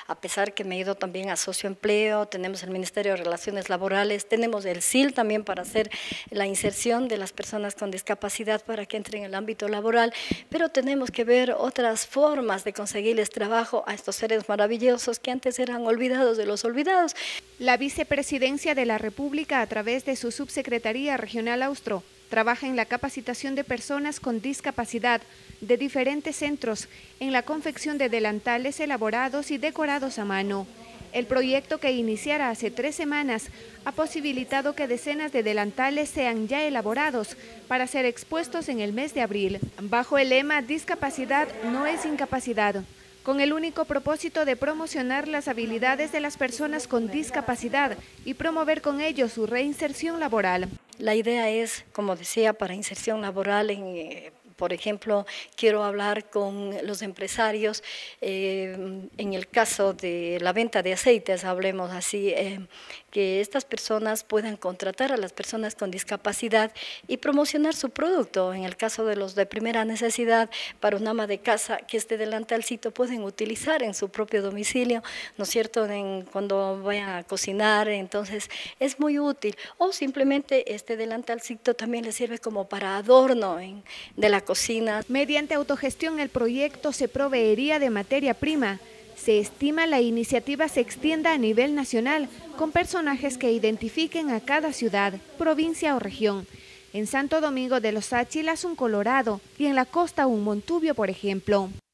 a pesar que me he ido también a socioempleo, tenemos el Ministerio de Relaciones Laborales, tenemos el SIL también para hacer la inserción de las personas con discapacidad para que entren en el ámbito laboral, pero tenemos que ver otras formas de conseguirles trabajo a estos seres maravillosos que antes eran olvidados de los olvidados. La Vicepresidencia de la República, a través de su Subsecretaría Regional Austro, trabaja en la capacitación de personas con discapacidad de diferentes centros en la confección de delantales elaborados y decorados a mano. El proyecto, que iniciara hace 3 semanas, ha posibilitado que decenas de delantales sean ya elaborados para ser expuestos en el mes de abril, bajo el lema "Discapacidad no es incapacidad", con el único propósito de promocionar las habilidades de las personas con discapacidad y promover con ello su reinserción laboral. La idea es, como decía, para inserción laboral por ejemplo, quiero hablar con los empresarios, en el caso de la venta de aceites, hablemos así, que estas personas puedan contratar a las personas con discapacidad y promocionar su producto. En el caso de los de primera necesidad, para un ama de casa, que este delantalcito pueden utilizar en su propio domicilio, ¿no es cierto?, cuando vayan a cocinar, entonces es muy útil. O simplemente este delantalcito también les sirve como para adorno de la cocina. Mediante autogestión, el proyecto se proveería de materia prima. Se estima la iniciativa se extienda a nivel nacional, con personajes que identifiquen a cada ciudad, provincia o región. En Santo Domingo de los Áchilas, un Colorado, y en la costa un Montubio, por ejemplo.